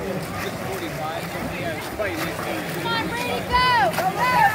Just 45, so he has fighting. Come on, Brady, go! Go, go!